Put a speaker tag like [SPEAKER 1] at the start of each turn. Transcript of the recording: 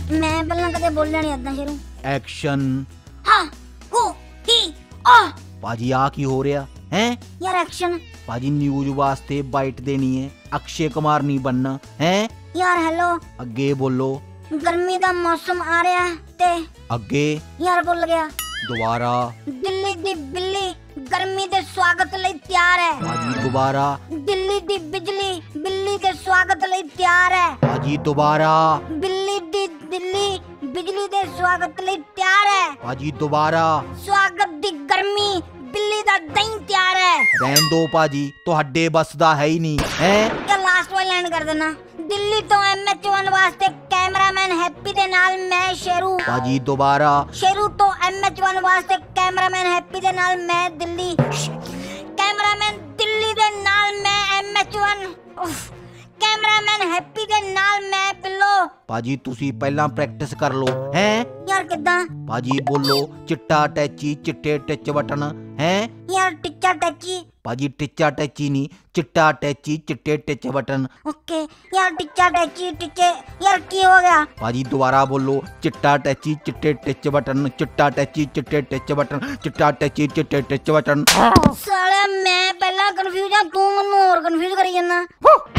[SPEAKER 1] मैं पहला कदे बोलिया नहीं इदां शेरू।
[SPEAKER 2] एक्शन।
[SPEAKER 1] हाँ हु ही आ।
[SPEAKER 2] भाजी आ की हो रहा है
[SPEAKER 1] यार? एक्शन।
[SPEAKER 2] भाजी न्यूज वास्ते बाइट देनी है, अक्षय कुमार नहीं बनना है
[SPEAKER 1] यार। हेलो
[SPEAKER 2] अगे बोलो।
[SPEAKER 1] गर्मी दा मौसम आ रहा है ते
[SPEAKER 2] अगे
[SPEAKER 1] यार भुल गया।
[SPEAKER 2] दोबारा।
[SPEAKER 1] दिल्ली दी बिल्ली गर्मी दे स्वागत लई तैयार है।
[SPEAKER 2] भाजी दोबारा।
[SPEAKER 1] दिल्ली दी बिजली बिल्ली दे स्वागत लई तैयार है।
[SPEAKER 2] भाजी दोबारा।
[SPEAKER 1] दिल्ली बिजली दे स्वागत लई तैयार है।
[SPEAKER 2] भाजी दोबारा।
[SPEAKER 1] स्वागत दी गर्मी बिल्ली दा दही तैयार है।
[SPEAKER 2] रहन दो भाजी, तुहाडे बस दा है ही नहीं है।
[SPEAKER 1] क्या लास्ट वाली लाइन कर देना। दिल्ली तो MH1 वास्ते कैमरामैन हैप्पी दे नाल मैं शेरू।
[SPEAKER 2] भाजी दोबारा।
[SPEAKER 1] शेरू तो MH1 वास्ते कैमरामैन हैप्पी दे नाल मैं दिल्ली। कैमरामैन दिल्ली दे नाल मैं MH1। कैमरामैन हैप्पी दे नाल मैं बिल्लो।
[SPEAKER 2] भाजी तुसी पहला प्रैक्टिस कर लो हैं।
[SPEAKER 1] यार किद्दां?
[SPEAKER 2] भाजी बोलो चिट्टा टैची चिट्टे टिच बटन है।
[SPEAKER 1] यार टिच्चा टैची।
[SPEAKER 2] भाजी टिच्चा टैची नहीं, चिट्टा टैची चिट्टे टिच बटन।
[SPEAKER 1] ओके यार टिच्चा टैची टिच्चे। यार की हो गया?
[SPEAKER 2] भाजी दोबारा बोलो चिट्टा टैची चिट्टे टिच बटन, चिट्टा टैची चिट्टे टिच बटन, चिट्टा टैची चिट्टे टिच बटन।
[SPEAKER 1] साला मैं पहला कंफ्यूज हां, तू मैनू और कंफ्यूज करी जाना।